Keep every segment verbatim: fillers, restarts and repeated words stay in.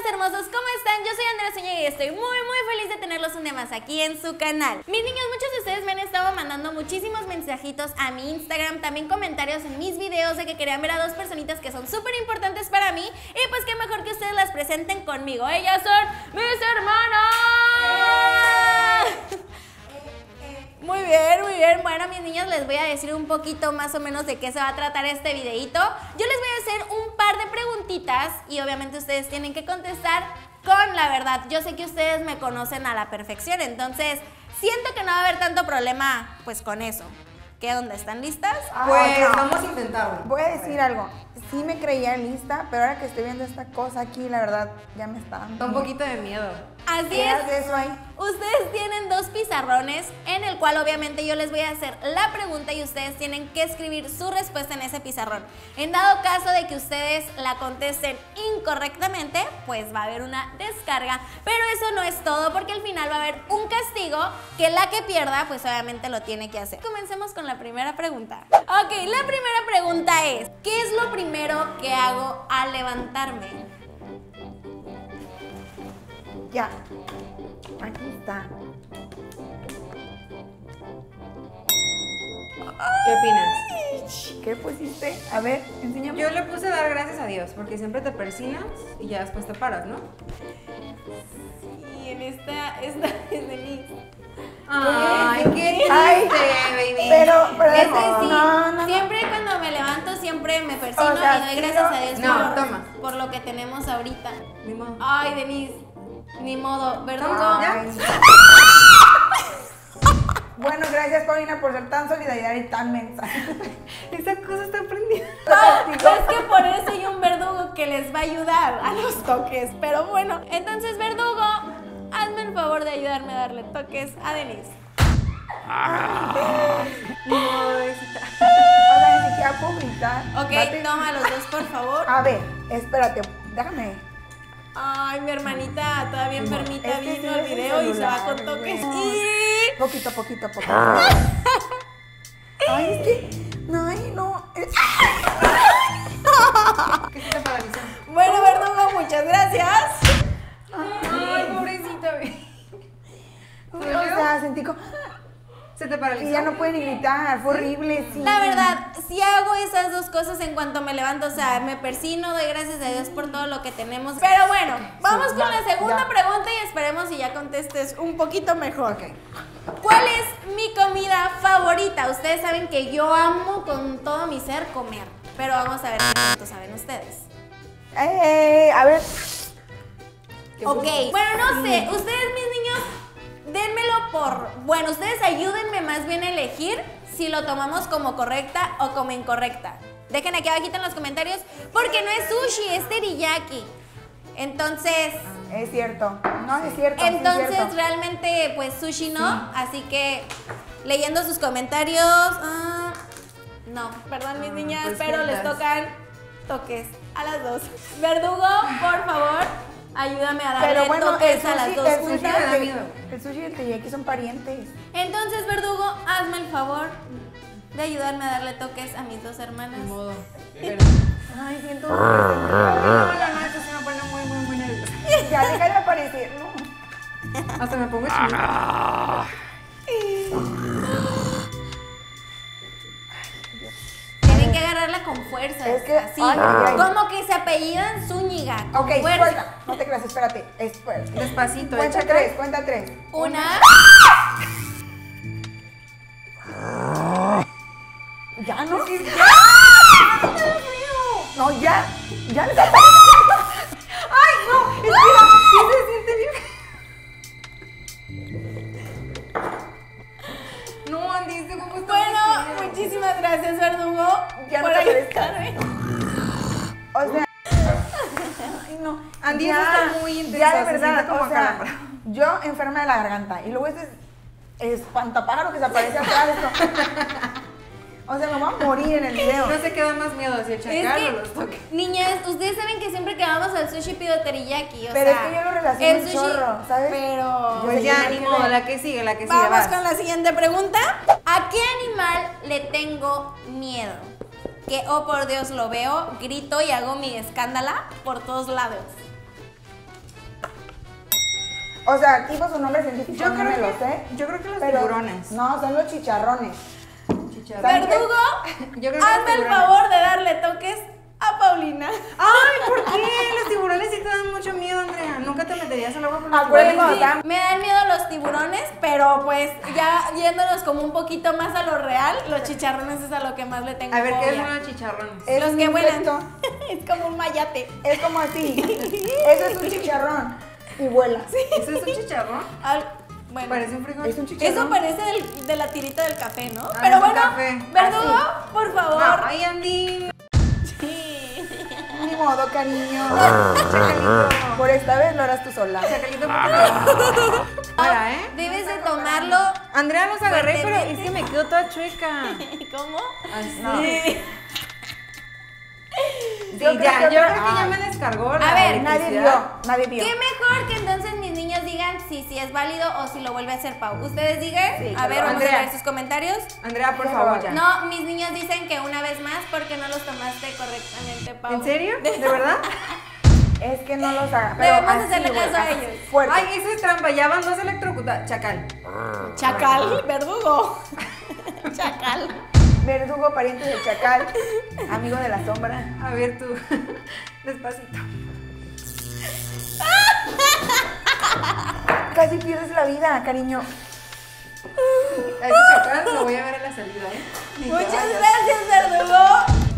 hermosos, ¿cómo están? Yo soy Andrea Zúñiga y estoy muy muy feliz de tenerlos un día más aquí en su canal. Mis niños, muchos de ustedes me han estado mandando muchísimos mensajitos a mi Instagram, también comentarios en mis videos de que querían ver a dos personitas que son súper importantes para mí, y pues qué mejor que ustedes las presenten conmigo. Ellas son mis hermanas. Muy bien, muy bien. Bueno, mis niños, les voy a decir un poquito más o menos de qué se va a tratar este videito. Yo les voy a hacer un par de preguntitas y obviamente ustedes tienen que contestar con la verdad. Yo sé que ustedes me conocen a la perfección, entonces siento que no va a haber tanto problema pues con eso. ¿Qué onda? ¿Están listas? Pues no. Vamos a intentarlo. Voy a decir algo. Sí me creía lista, pero ahora que estoy viendo esta cosa aquí, la verdad, ya me está dando un poquito de miedo. Así ¿Qué es. hace eso ahí? Ustedes tienen dos pizarrones en el cual obviamente yo les voy a hacer la pregunta y ustedes tienen que escribir su respuesta en ese pizarrón. En dado caso de que ustedes la contesten incorrectamente, pues va a haber una descarga. Pero eso no es todo, porque al final va a haber un castigo que la que pierda pues obviamente lo tiene que hacer. Comencemos con la primera pregunta. Ok, la primera pregunta es: ¿qué es lo primero que hago al levantarme? Ya. Aquí está. ¿Qué opinas? ¿Qué pusiste? A ver, enséñame. Yo le puse dar gracias a Dios, porque siempre te persinas y ya después te paras, ¿no? Sí, en esta, esta es Denise. Ay, qué Ay, triste, baby. Pero, pero Ese no, sí, no, no, siempre cuando me levanto siempre me persino O sea, y doy sí, gracias no. a Dios No, por, toma. por lo que tenemos ahorita. Ni modo. Ay, Denise, ni modo, verdugo. Ay. Bueno, gracias, Paulina, por ser tan solidaridad y tan mensa. Esa cosa está prendida. No, es que por eso hay un verdugo que les va a ayudar a los toques. Pero bueno, entonces, verdugo, hazme el favor de ayudarme a darle toques a Denise. No, besita. O sea, ni siquiera puedo gritar. Ok, Date- toma los dos, por favor. A ver, espérate, déjame. Ay, mi hermanita todavía enfermita Es que vino sí al es el video y se va con celular, toques. güey. Y... Poquito, poquito, poquito. Ay, es que. No, ay, no. Es... ¿Qué se te paralizó? Bueno, verdugo, muchas gracias. Ay, pobrecita, baby. O sea, sentí como. ¿Se te paralizó? Y ya no puede ni gritar, fue horrible, sí. La verdad, si hago esas dos cosas en cuanto me levanto, o sea, me persino, doy gracias a Dios por todo lo que tenemos. Pero bueno, vamos con la segunda ya. pregunta y esperemos si ya contestes un poquito mejor. Ok. ¿Cuál es mi comida favorita? Ustedes saben que yo amo con todo mi ser comer, pero vamos a ver qué tanto saben ustedes. Eh, a ver. Ok, bueno, no sé, ustedes, mis niños, dénmelo por... Bueno, ustedes ayúdenme más bien a elegir si lo tomamos como correcta o como incorrecta. Dejen aquí abajito en los comentarios, porque no es sushi, es teriyaki. Entonces... Es cierto. No, es cierto. sí es Entonces, cierto. realmente, pues sushi no, así que leyendo sus comentarios... ah, no, perdón, mis niñas, pues, pero les cuentas. tocan toques a las dos. Verdugo, por favor, ayúdame a darle Pero bueno, toques el a las sushi, dos el sushi, juntas. me da y el- miedo. el sushi y el teriyaki son parientes. Entonces, Verdugo, hazme el favor de ayudarme a darle toques a mis dos hermanas. Ni modo. Pero... Ay, siento. No, no, no, esto se me pone muy, muy, muy nerviosa. Ya, deja de aparecer, no. Hasta me pongo chinita. Tienen que agarrarla con fuerza, Es que- así, ay, ay, ay. como que se apellidan Zúñiga, con Ok, fuerza. suelta. No te creas, espérate. Espérate. Despacito, Cuenta échate. tres, cuenta tres. Una, Ya no. No, ya. Ya les apareció. ¡Ay, no! Espera, ¿sí se siente bien? No, Andy, este cómo está bueno, muy feo. muchísimas gracias, Verdugo, Ya no por te aparezca. ayudarme. O sea. Ay, no. Andy, ya, eso está muy intenso, Ya, de se verdad. siente como O sea, calambre. yo enferma de la garganta. Y luego este espantapájaro que se aparece atrás. Esto. O sea, me voy a morir en el video. No sé qué da más miedo, si el Es chacal que, o los toques. niñas, ustedes saben que siempre que vamos al sushi pido teriyaki, o Pero sea, es que yo lo relaciono el un sushi, chorro, ¿sabes? Pero... Pues Ya, ya, ni que modo, ve. la que sigue, la que sigue, Vamos vas. con la siguiente pregunta. ¿A qué animal le tengo miedo? Que, oh por Dios, lo veo, grito y hago mi escándala por todos lados. O sea, tipo su nombre científico Yo no creo me que, lo sé. yo creo que los pero- tiburones. No, son los chicharrones. Chicharrones. ¿Saben qué? Verdugo, Yo creo que los hazme el tiburones. favor de darle toques a Paulina. Ay, ¿por qué? Los tiburones sí te dan mucho miedo, Andrea. Nunca te meterías al agua con los Acuérdate tiburones. cuando Sí, me dan miedo los tiburones, pero pues ya yéndonos como un poquito más a lo real, los chicharrones es a lo que más le tengo A ver, ¿qué fobia. son los chicharrones? Es Los un que vuelan. insecto. Es como un mayate. Es como así. Eso es un chicharrón. Y vuela. ¿Eso es un chicharrón? Al- bueno, Parece un frijol. Es un chicharrón. eso parece del- de la tirita del café, ¿no? Ah, Pero es un bueno, café. Verdugo, Así. por favor. No, ay, Andy. Sí. Ni modo, cariño. Chacalito. Por esta vez lo harás tú sola. Chacalito, ¿por qué? Ahora, ¿eh? Debes de tomarlo. Andrea, los agarré, pero es Fuertemente. que me quedo toda chueca. ¿Cómo? Así. No. Sí. Sí, Yo creo ya, que yo otra- creo que ya Ay. me descargó la A ver, Nadie electricidad. vio. Nadie vio. Qué mejor que entonces mis niños digan si sí es válido o si lo vuelve a hacer Pau. Ustedes digan, Sí, a ver, claro. vamos a Andrea. ver sus comentarios. Andrea, por Qué favor, horror. ya. No, mis niños dicen que una vez más porque no los tomaste correctamente, Pau. ¿En serio? ¿De verdad? Es que no los haga. Pero Debemos así, hacerle güey, caso a así, ellos. Fuerte. Ay, eso es trampa, ya van dos electrocutados. Chacal. Chacal, verdugo. Chacal. Verdugo, pariente del chacal. Amigo de la sombra. A ver tú. Despacito. Casi pierdes la vida, cariño. A ese chacal lo voy a ver a la salida, ¿eh? Ni te Muchas vayas. gracias, verdugo.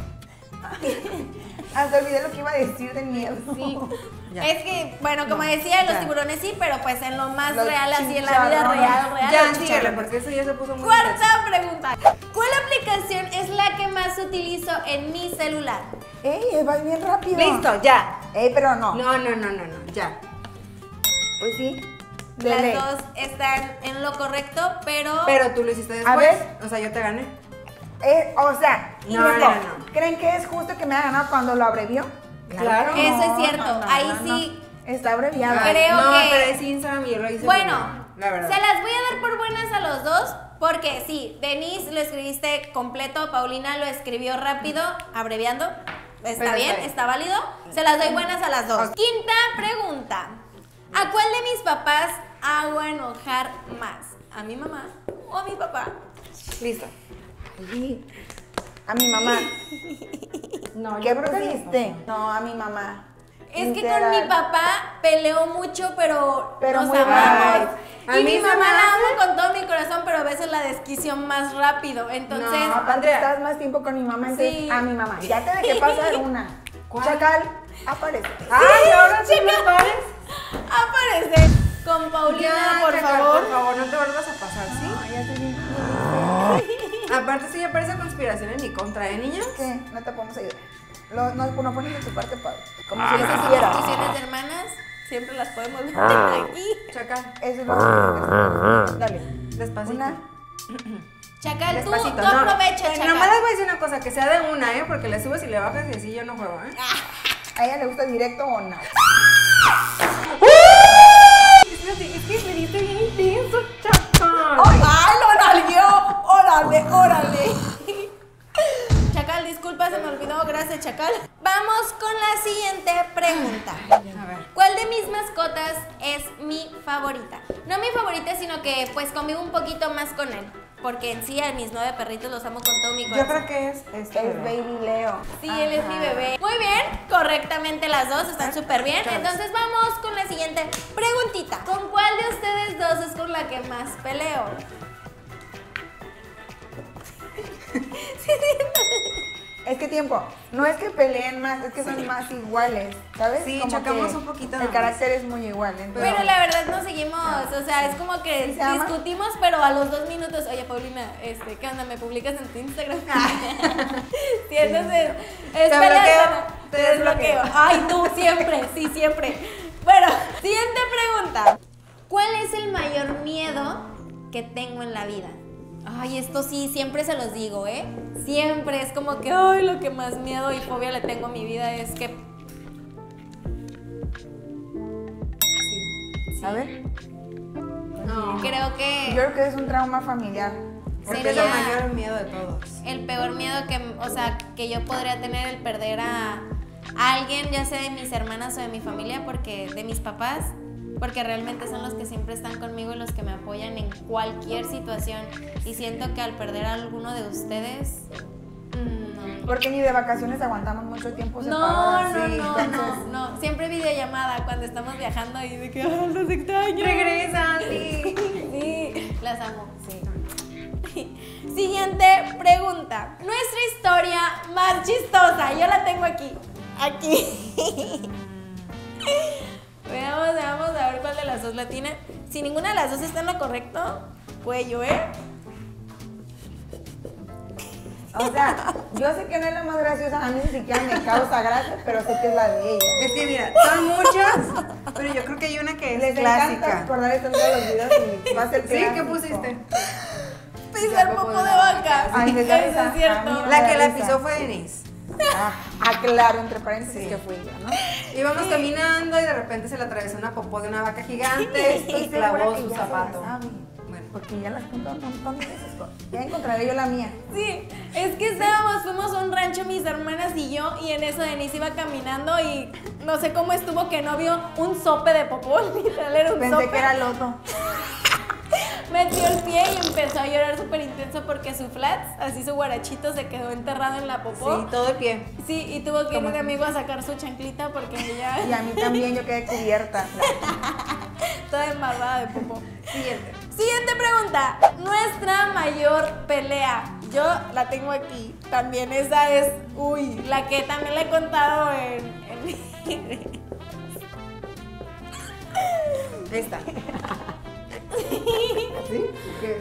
Hasta olvidé lo que iba a decir del miedo. Sí. Ya. Es que, bueno, como decía, los Ya. tiburones sí, pero pues en lo más Los real, así en la vida chicharrones. real, real. Ya, los síguele, chicharrones. porque eso ya se puso muy Cuarta pregunta. ¿Cuál aplicación es la que más utilizo en mi celular? Ey, vas bien rápido. intenso. Listo, ya. Ey, pero no. No, no, no, no, no, ya. Pues sí. De Las ley. dos están en lo correcto, pero... Pero tú lo hiciste después. A ver. O sea, yo te gané. Eh, o sea, No, justo. no, no. ¿Creen que es justo que me haya ganado cuando lo abrevió? Claro. que Eso es no, cierto. no, no, Ahí no, sí. no. Está abreviado. Ay, Creo no, que- pero es Instagram y yo lo hice Bueno, primero, la verdad. se las voy a dar por buenas a los dos, porque sí, Denise lo escribiste completo, Paulina lo escribió rápido, abreviando. Está Pero bien, está bien. está válido. Se las doy buenas a las dos. Quinta pregunta. ¿A cuál de mis papás hago enojar más? ¿A mi mamá o a mi papá? Listo. Sí. A mi mamá. No, ¿Qué pusiste? No, a mi mamá. Es que Literal. con mi papá peleo mucho, pero, Pero nos muy amamos. right. A Y mí mi se mamá me la hace- amo con todo mi corazón, pero a veces la desquicio más rápido. Entonces, No, Aparte Andrea. estás más tiempo con mi mamá, entonces Sí. a mi mamá. Ya te dejé pasar una. ¿Cuál? Chacal, aparece. Ay, ahora sí Chica. me pares. aparece con Paulina, Ya, por Chacal, favor. Por favor, no te vuelvas a pasar, ¿sí? Ay, ya estoy bien. Aparte, sí ya parece conspiración en mi contra, ¿eh, niñas? ¿Qué? No te podemos ayudar. Lo, no, no pones de tu parte, Pablo. Como Y si esas lo quisieras. instituciones de hermanas siempre las podemos ver aquí. Chacal, Eso es lo que Dale. despacito. Una. Chacal, tú, Despacito. tú no, aprovecha, eh, Chacal. Nomás les voy a decir una cosa, que sea de una, ¿eh? Porque le subes y le bajas y así yo no juego, ¿eh? ¿A ella le gusta directo o no? Espérate, es que me diste bien intenso, Chacal. ¡Ay, lo nalgueó! ¡Órale, órale! Chacal, disculpa, se me olvidó. Gracias, Chacal. Vamos con la siguiente pregunta. A ver. ¿Cuál de mis mascotas es mi favorita? No mi favorita, sino que pues convivo un poquito más con él. Porque en sí a mis nueve perritos los amo con todo mi Yo corazón. creo que es este. Es Baby Leo. Sí, él es mi Ajá. bebé. Muy bien, correctamente las dos, están súper bien. Entonces vamos con la siguiente preguntita. ¿Con cuál de ustedes dos es con la que más peleo? Es que tiempo, no es que peleen más, es que son más iguales, ¿sabes? Sí, Como chocamos que un poquito El nomás. carácter es muy igual. Entonces, Pero la verdad nos seguimos, o sea, es como que ¿Sí se ama? discutimos, pero a los dos minutos, oye Paulina, este, ¿qué onda? ¿Me publicas en tu Instagram? Sí, entonces, espera, bloqueo, espera, te te desbloqueo. Ay, tú, siempre, sí, siempre. Bueno, siguiente pregunta. ¿Cuál es el mayor miedo que tengo en la vida? Ay, esto sí, siempre se los digo, ¿eh? Siempre es como que, ay, lo que más miedo y fobia le tengo a mi vida es que... a ver, No, Creo yo que creo que es un trauma familiar. porque es sería- el mayor miedo de todos. el peor miedo que, o sea, que yo podría tener, el perder a, a alguien, ya sea de mis hermanas o de mi familia, porque de mis papás, porque realmente son los que siempre están conmigo y los que me apoyan en cualquier situación. Y siento que al perder a alguno de ustedes, mm, no. Porque ni de vacaciones aguantamos mucho tiempo No, separadas. no, sí, no, entonces- no, no. Siempre videollamada cuando estamos viajando y de que ah, los extraño. Regresa, sí. Sí, las amo. Sí. Siguiente pregunta. Nuestra historia más chistosa. Yo la tengo aquí. Aquí. Veamos, veamos a ver cuál de las dos la tiene. Si ninguna de las dos está en lo correcto, cuello, ¿eh? O sea, yo sé que no es la más graciosa, a mí ni siquiera me causa gracia, pero sé que es la de ella. Es que mira, son muchas, pero yo creo que hay una que es Les encanta clásica. recordar esto en todos los videos y va a ser Sí, ¿qué clásico. pusiste? Pisar popó de vaca. Ay, me Eso da es risa. cierto. A mí La que la risa. pisó fue Denise. Ah, aclaro, entre paréntesis, Sí. que fui yo, ¿no? Íbamos caminando y de repente se le atravesó una popó de una vaca gigante Estoy y clavó segura que su ya se la zapato. sabe, Bueno, porque ya las contó un montón de veces. Ya encontraré yo la mía. Sí, es que estábamos, fuimos a un rancho mis hermanas y yo, y en eso Denise iba caminando y no sé cómo estuvo que no vio un sope de popó, literal era un Pensé sope. que era loto. Metió el pie y empezó a llorar súper intenso porque su flats, así su guarachito, se quedó enterrado en la popó. sí, todo el pie. Sí, y tuvo que ir ¿Cómo un así? amigo a sacar su chanclita porque ella Y a mí también yo quedé cubierta. toda embarrada de popó. Siguiente. Siguiente pregunta. Nuestra mayor pelea. Yo la tengo aquí. También esa es, uy, la que también le he contado en... en... Esta. ¿Sí? ¿Qué?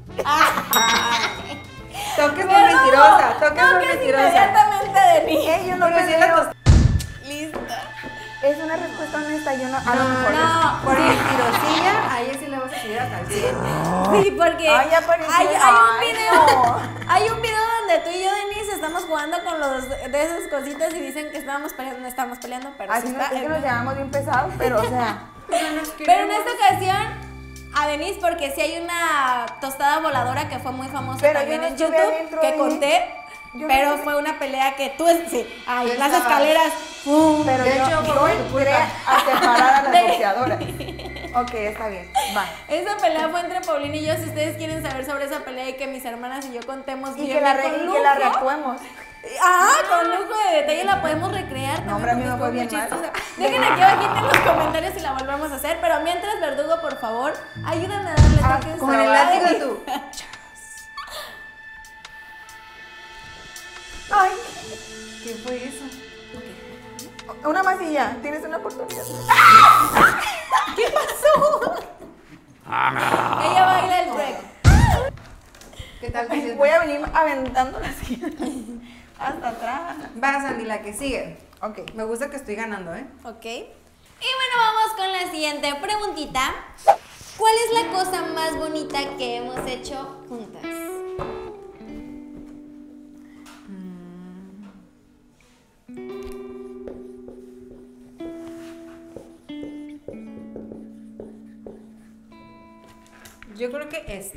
Ay. Toques por Pero mentirosa, toques por toques mentirosa. inmediatamente de mí. Eh, yo no Pero sí la peleo. tos- Lista. Es una respuesta honesta, yo no. A lo mejor. No, Por sí. mentirosilla, a ella sí le vas a subir hasta el cien. Sí, porque Ay, ya apareció. hay, hay un Ay, video, no. hay un video donde tú y yo, Denise, estamos jugando con los de esas cositas y dicen que estábamos peleando, no estamos peleando, pero Así sí no, está. es que nos llevamos bien pesados, pero o sea. Pero en esta ocasión a Denise, porque sí hay una tostada voladora que fue muy famosa Pero también yo no en estuve YouTube, adentro que de- conté, yo pero no- fue una pelea que tú, sí, ay, Yo las estaba- escaleras, ¡pum! Pero De yo, hecho, yo por tu entré culpa. a separar a las De- boxeadoras. Ok, está bien. Va. Esa pelea fue entre Paulina y yo. Si ustedes quieren saber sobre esa pelea y que mis hermanas y yo contemos Y bien, que la, bien re- con y que la lujo. reactuemos. Ah, con lujo de detalle la podemos recrear. No, hombre, a mí también, me porque fue estuvo bien muy mal. chistosa. Dejen aquí abajito en los comentarios si la volvemos a hacer. Pero mientras, Verdugo, por favor, ayúdame a darle Ah, toques. Con el suaves. látigo tú. Ay, ¿Qué fue eso? una masilla. Tienes una oportunidad. ¿Qué pasó? Ella baila el break. ¿Qué tal te sientes? Voy a venir aventando la silla hasta atrás. Va, Sandy, la que sigue. Ok. Me gusta que estoy ganando, ¿eh? Ok. Y bueno, vamos con la siguiente preguntita. ¿Cuál es la cosa más bonita que hemos hecho juntas? Yo creo que esta.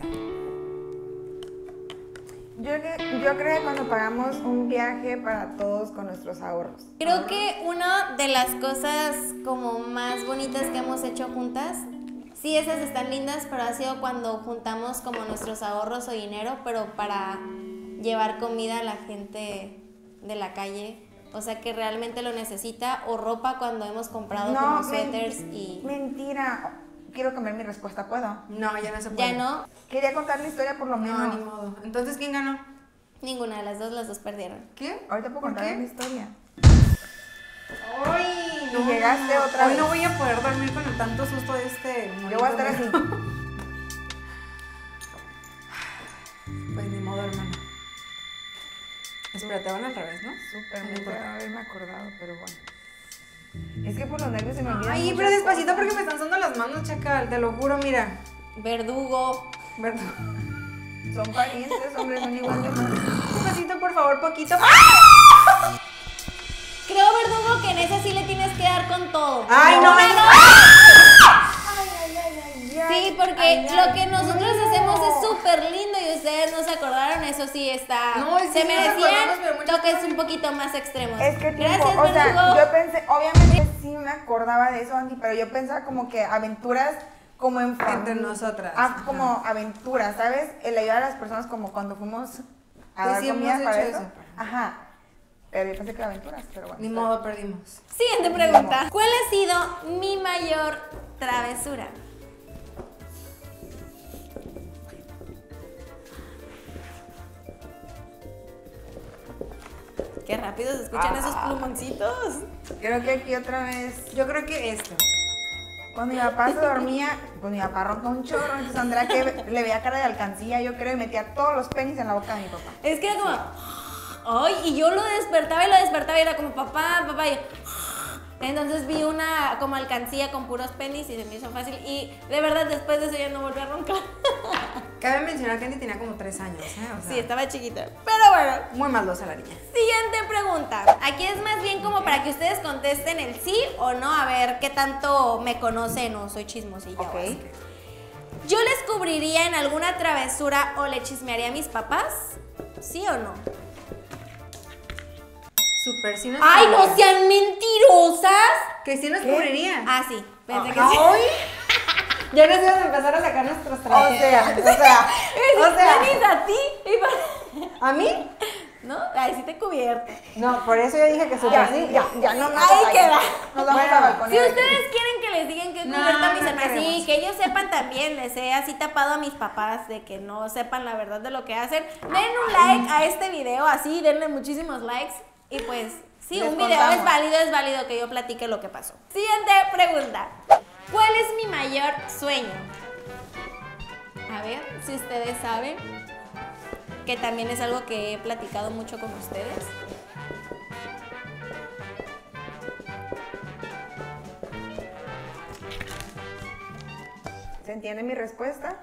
Yo, que- yo creo que cuando pagamos un viaje para todos con nuestros ahorros. Creo que una de las cosas como más bonitas que hemos hecho juntas, sí, esas están lindas, pero ha sido cuando juntamos como nuestros ahorros o dinero, pero para llevar comida a la gente de la calle, o sea, que realmente lo necesita, o ropa cuando hemos comprado como men- suéteres y Mentira. Quiero cambiar mi respuesta, ¿puedo? No, ya no se puede. ya no, Quería contar la historia por lo No, menos. ni modo. Entonces, ¿quién ganó? ninguna de las dos, las dos perdieron. ¿Qué? Ahorita puedo ¿Por contar qué? la historia. ¡Ay! Y llegaste otra Hoy vez. no voy a poder dormir con el tanto susto de este. Yo voy a estar así. Pues ni modo, hermano. Espérate, van al revés, ¿no? Súper, No me importa. puedo haberme acordado, pero bueno. Es que por los nervios se me olvidan. Ay, muchas pero despacito cosas. porque me están sonando las manos, chacal. Te lo juro, mira. Verdugo. ¿Verdad? Son parientes, hombre, son igual de malos. Despacito, por favor, poquito. Creo, Verdugo, que en esa sí le tienes que dar con todo. Ay, no me- Ay, ay, ay, ay, Sí, porque ay, lo ay, que nosotros no. hacemos es súper lindo y ustedes no se acordaron, es eso sí está. No, es que se sí nos merecían acordamos, pero muchas toques cosas- un poquito más extremos. Es que tipo, Gracias, o sea, Verdugo. yo pensé, obviamente sí me acordaba de eso, Andy, pero yo pensaba como que aventuras como en fam- Entre nosotras, Ah, ajá. como aventuras, ¿sabes? El ayudar a las personas como cuando fuimos a Pues dar sí, comida hemos para hecho eso. eso. Ajá. Pero yo pensé que aventuras, pero bueno. Ni está modo, perdimos. Siguiente pregunta. ¿Cuál ha sido mi mayor travesura? Qué rápido se escuchan esos plumoncitos. bien. Creo que aquí otra vez, Yo creo que esto. cuando mi papá se dormía, pues mi papá ronca un chorro, entonces Andrea que le veía cara de alcancía, yo creo, y metía todos los penis en la boca de mi papá. Es que era como, ay, y yo lo despertaba y lo despertaba y era como, papá, papá, y yo, entonces vi una como alcancía con puros penis y se me hizo fácil y de verdad después de eso ya no volví a roncar. Cabe mencionar que Andy tenía como tres años, ¿eh? O sea, Sí, estaba chiquita. Pero bueno, muy maldosa la niña. siguiente pregunta. Aquí es más bien como para que ustedes contesten el sí o no, a ver qué tanto me conocen o soy chismosilla. Ok. o así. ¿Yo les cubriría en alguna travesura o le chismearía a mis papás? ¿Sí o no? Súper, sí nos ¡Ay, no cubriría. sean mentirosas! Que sí nos ¿Qué? cubriría. Ah, sí, pensé que Ah, sí. hoy, Ya nos ibas a empezar a sacar nuestros o trajes. sea, o sea, o sea- Denis, a ti. y pa- ¿A mí? ¿No? Ay, sí te he cubierto. No, por eso yo dije que súper ya, sí. ya, ya no más. Ahí detalles. queda. Nos vamos Bueno, a balconear. Si aquí. ustedes quieren que les digan que No, cubierto a mis no hermanas, sí, queremos. que ellos sepan también, les he así tapado a mis papás de que no sepan la verdad de lo que hacen, den un like a este video, así, denle muchísimos likes y pues, sí, Les un video contamos. es válido, es válido que yo platique lo que pasó. Siguiente pregunta. ¿Cuál es mi mayor sueño? A ver, si ustedes saben, que también es algo que he platicado mucho con ustedes. ¿Se entiende mi respuesta?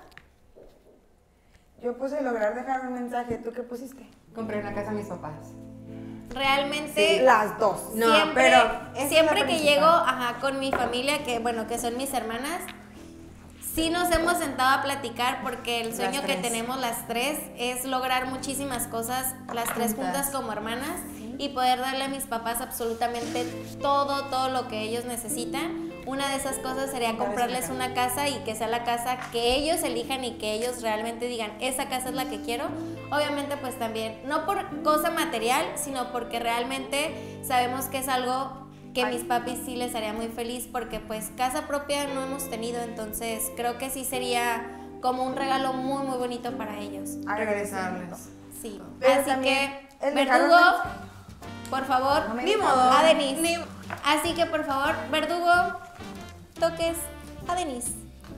Yo puse lograr dejar un mensaje. ¿Tú qué pusiste? Compré una casa a mis papás. Realmente... Las dos. No, siempre, pero esa es siempre la que principal. llego ajá, con mi familia, que bueno, que son mis hermanas, sí nos hemos sentado a platicar porque el sueño Las que tres. tenemos las tres es lograr muchísimas cosas, las tres Juntas. juntas como hermanas, y poder darle a mis papás absolutamente todo, todo lo que ellos necesitan. Una de esas cosas sería comprarles una casa y que sea la casa que ellos elijan y que ellos realmente digan, esa casa es la que quiero. Obviamente pues también, no por cosa material, sino porque realmente sabemos que es algo que mis papis sí les haría muy feliz porque pues casa propia no hemos tenido, entonces creo que sí sería como un regalo muy muy bonito para ellos. Regresarles. Sí, Pero así también que el dejar un Verdugo, mensaje. por favor, No me Ni digas. modo. a Denise. Ni- Así que por favor, Verdugo, toques a Denise.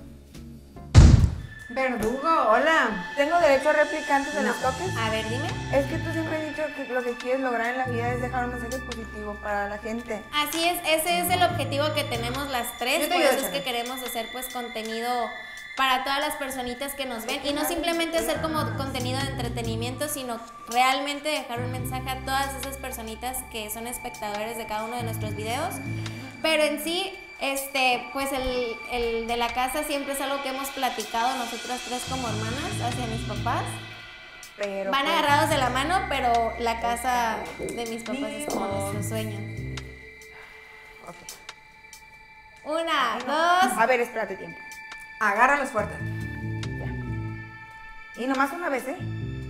Verdugo, hola. ¿Tengo derecho a réplica antes de No. los toques? A ver, dime. Es que tú siempre has dicho que lo que quieres lograr en la vida es dejar un mensaje positivo para la gente. Así es, ese es el objetivo que tenemos las tres, Yo te por ayudo, eso es Chana. que queremos hacer pues contenido para todas las personitas que nos ven y no simplemente hacer como contenido de entretenimiento, sino realmente dejar un mensaje a todas esas personitas que son espectadores de cada uno de nuestros videos. Pero en sí, este, pues el, el de la casa siempre es algo que hemos platicado nosotras tres como hermanas hacia mis papás. Pero Van pues, agarrados de la mano, pero la casa de mis papás es como Dios. nuestro sueño. ok. Una, dos. A ver, espérate tiempo. Agárralos fuerte. Y nomás una vez, ¿eh?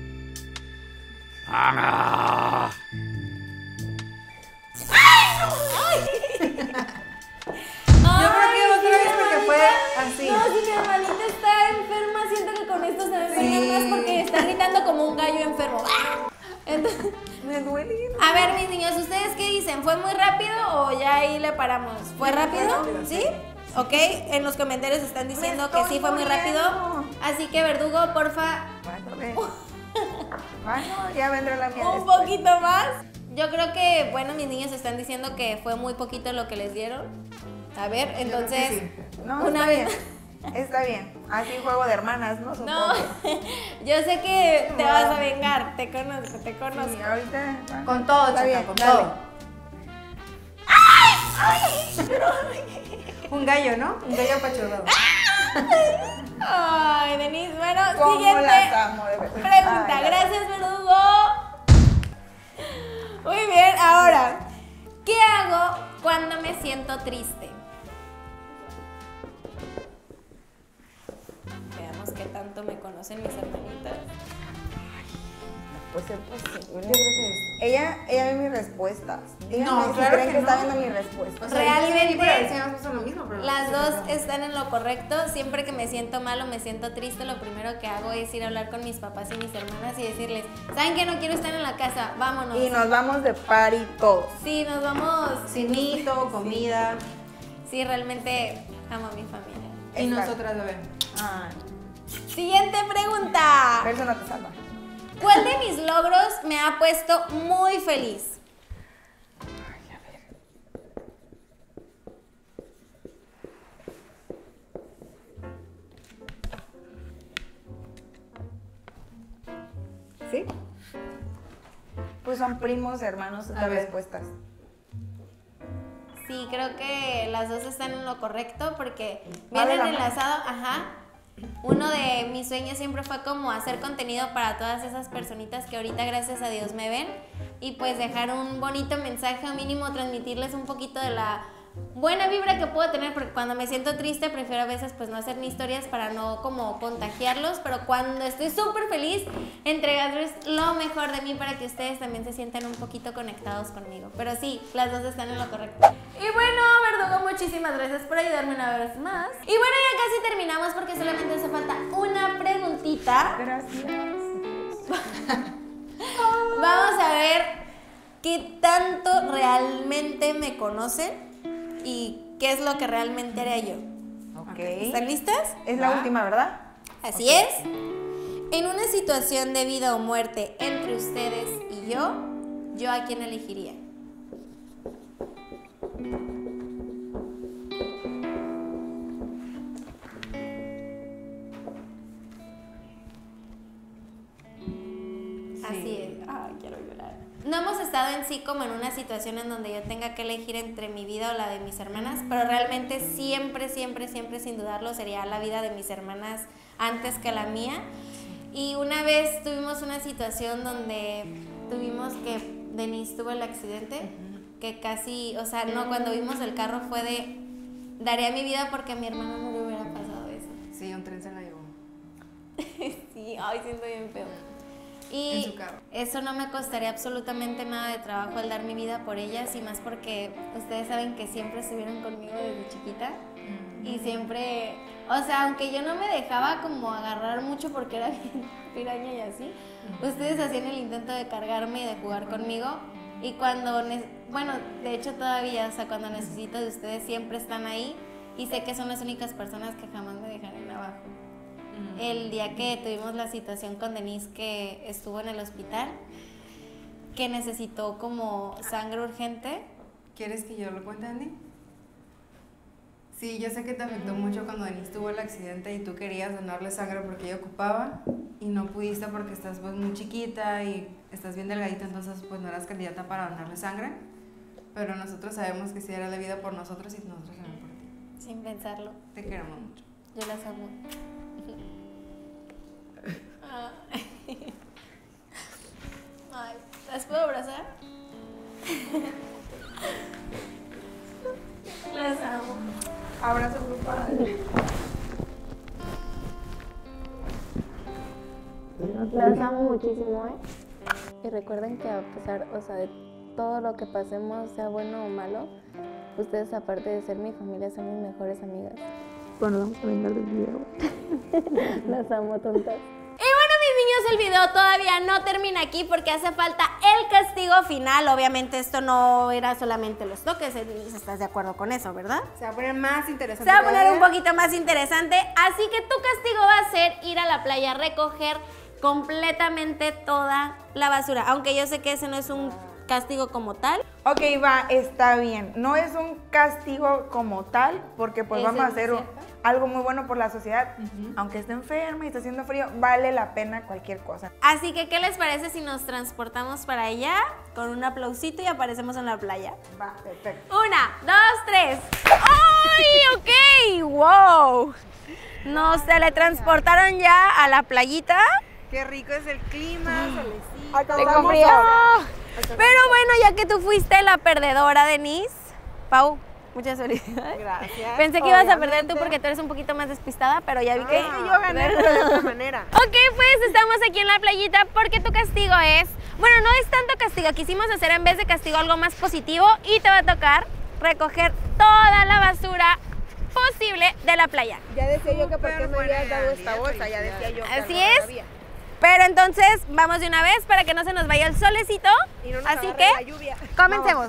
Yo creo que otra vez porque fue así. No, si mi hermanita está enferma, siento que con esto se me Sí. sueñan más porque está gritando como un gallo enfermo. Entonces, Me duele. a ver, mis niños, ¿ustedes qué dicen? ¿Fue muy rápido o ya ahí le paramos? ¿Fue rápido? ¿Sí? Ok, en los comentarios están diciendo que sí fue muy rápido. Así que, Verdugo, porfa, Bueno, ve. Bueno, ya vendrá la mía. un después. poquito más. Yo creo que, bueno, mis niños están diciendo que fue muy poquito lo que les dieron. A ver, entonces, sí. No, una está vez. bien. Está bien. Así juego de hermanas, ¿no? Supongo. No, yo sé que te vas a vengar, te conozco, te conozco. Sí, ahorita. bueno, Con todo, está Chaca, bien, con dale. todo. Un gallo, ¿no? Un gallo apachurrado. Ay, Denise, bueno, ¿Cómo siguiente las amo, de verdad? pregunta. Ay, Gracias, verdugo. Muy bien, ahora, ¿qué hago cuando me siento triste? Veamos qué tanto me conocen mis hermanitas. Pues es posible. Yo creo que es. Ella, ella ve mis respuestas. Díganme No, si claro creen que que, está no. viendo mis respuestas. O sea, Realmente, yo por ahí sí hemos hecho lo mismo, pero Las sí, dos no. están en lo correcto. Siempre que me siento mal o me siento triste, lo primero que hago es ir a hablar con mis papás y mis hermanas y decirles, ¿saben que no quiero estar en la casa? Vámonos. Y nos vamos de party todos. Sí, nos vamos. Cinito, comida. Sí, realmente amo a mi familia. Y Exacto. nosotras, a ver. Ay, Siguiente pregunta. eso no te salva. ¿Cuál de mis logros me ha puesto muy feliz? Ay, a ver. ¿Sí? Pues son primos, hermanos, A estas ver. respuestas. Sí, creo que las dos están en lo correcto porque Va de vienen la mano. enlazado, ajá. Uno de mis sueños siempre fue como hacer contenido para todas esas personitas que ahorita gracias a Dios me ven y pues dejar un bonito mensaje o mínimo transmitirles un poquito de la buena vibra que puedo tener, porque cuando me siento triste prefiero a veces pues no hacer ni historias para no como contagiarlos, pero cuando estoy súper feliz entregarles lo mejor de mí para que ustedes también se sientan un poquito conectados conmigo. Pero sí, las dos están en lo correcto. Y bueno, Verdugo, muchísimas gracias por ayudarme una vez más. Y bueno, ya casi terminamos porque solamente hace falta una preguntita. Gracias. Vamos a ver qué tanto realmente me conocen y qué es lo que realmente haría yo. Ok. ¿Están listas? Es la Va. última, ¿verdad? Así es. En una situación de vida o muerte entre ustedes y yo, ¿yo a quién elegiría? Así es. Ay, quiero llorar. No hemos estado en sí como en una situación en donde yo tenga que elegir entre mi vida o la de mis hermanas, pero realmente siempre, siempre, siempre, sin dudarlo, sería la vida de mis hermanas antes que la mía. Y una vez tuvimos una situación donde tuvimos que Denise tuvo el accidente, que casi, o sea, no, cuando vimos el carro fue de, daría mi vida porque a mi hermano no le hubiera pasado eso. Sí, un tren se la llevó. Sí, ay, siento bien feo. En Y su carro. eso no me costaría absolutamente nada de trabajo el dar mi vida por ellas, y más porque ustedes saben que siempre estuvieron conmigo desde chiquita y siempre, o sea, aunque yo no me dejaba como agarrar mucho porque era bien piraña y así, ustedes hacían el intento de cargarme y de jugar conmigo, y cuando, ne- bueno, de hecho todavía, o sea, cuando necesito de ustedes siempre están ahí, y sé que son las únicas personas que jamás me dejarán abajo. El día que tuvimos la situación con Denise, que estuvo en el hospital, que necesitó como sangre urgente. ¿Quieres que yo lo cuente, Andy? Sí, yo sé que te afectó mucho cuando Denise tuvo el accidente y tú querías donarle sangre porque ella ocupaba y no pudiste porque estás pues muy chiquita y estás bien delgadita, entonces pues no eras candidata para donarle sangre. Pero nosotros sabemos que sí era la vida por nosotros y nosotros también por ti. Sin pensarlo, Te queremos mucho. yo las amo. Ay. Ay, ¿las puedo abrazar? Las amo. Abrazo grupal. Las amo muchísimo, ¿eh? Y recuerden que a pesar, o sea, de todo lo que pasemos, sea bueno o malo, ustedes, aparte de ser mi familia, son mis mejores amigas. Bueno, vamos a vengar del video. Las amo, tontas. Y bueno, mis niños, el video todavía no termina aquí porque hace falta el castigo final. Obviamente esto no era solamente los toques, Denise, ¿estás de acuerdo con eso, verdad? Se va a poner más interesante. Se va a poner un todavía. poquito más interesante, así que tu castigo va a ser ir a la playa a recoger completamente toda la basura, aunque yo sé que ese no es un castigo como tal. Ok, va, está bien. No es un castigo como tal, porque pues Eso vamos a es hacer un- cierto. algo muy bueno por la sociedad. Aunque esté enferma y está haciendo frío, vale la pena cualquier cosa. Así que, ¿qué les parece si nos transportamos para allá con un aplausito y aparecemos en la playa? Va, perfecto. Una, dos, tres. ¡Ay, ok! ¡Wow! Nos teletransportaron ya a la playita. Qué rico es el clima, solecito. Alcanzamos frío. sol. Pero bueno, ya que tú fuiste la perdedora, Denise, Pau, muchas felicidades. Gracias. Pensé que ibas a perder Obviamente. tú porque tú eres un poquito más despistada, pero ya vi que... Es que yo gané pero de otra manera. Ok, pues estamos aquí en la playita porque tu castigo es... Bueno, no es tanto castigo, quisimos hacer en vez de castigo algo más positivo y te va a tocar recoger toda la basura posible de la playa. Ya decía yo que por qué Súper me habías buena dado idea, esta bolsa, ya decía yo. que Así algo es. había. Pero entonces vamos de una vez para que no se nos vaya el solecito. Y no nos Así agarre que la lluvia. comencemos.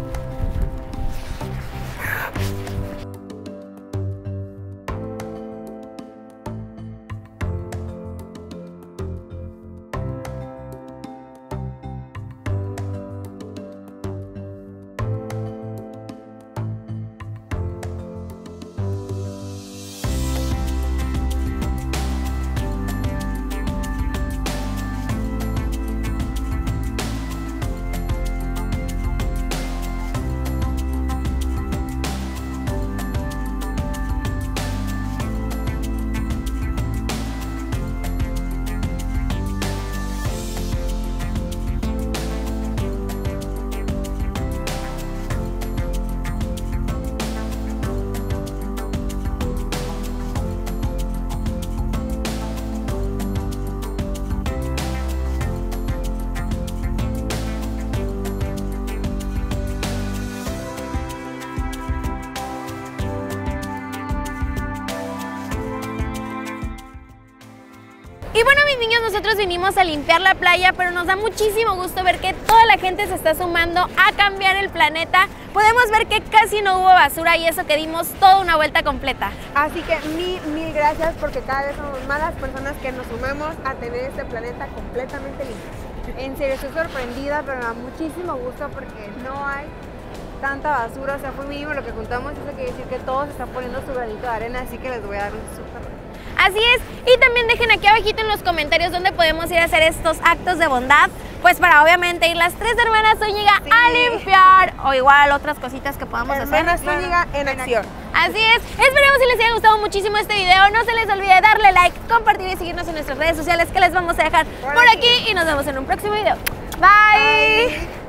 Y bueno, mis niños, nosotros vinimos a limpiar la playa, pero nos da muchísimo gusto ver que toda la gente se está sumando a cambiar el planeta. Podemos ver que casi no hubo basura y eso que dimos toda una vuelta completa. Así que mil, mil gracias porque cada vez somos más las personas que nos sumemos a tener este planeta completamente limpio. En serio, estoy sorprendida, pero me da muchísimo gusto porque no hay tanta basura. O sea, fue mínimo lo que juntamos. Eso quiere decir que todos están poniendo su granito de arena, así que les voy a dar un súper... Así es, y también dejen aquí abajito en los comentarios dónde podemos ir a hacer estos actos de bondad, pues para obviamente ir las tres hermanas Zúñiga Sí. a limpiar, o igual otras cositas que podamos Hermanas hacer. Zúñiga en acción. Así es, esperemos si les haya gustado muchísimo este video, no se les olvide darle like, compartir y seguirnos en nuestras redes sociales que les vamos a dejar por, Por aquí. aquí. y nos vemos en un próximo video. Bye. Bye.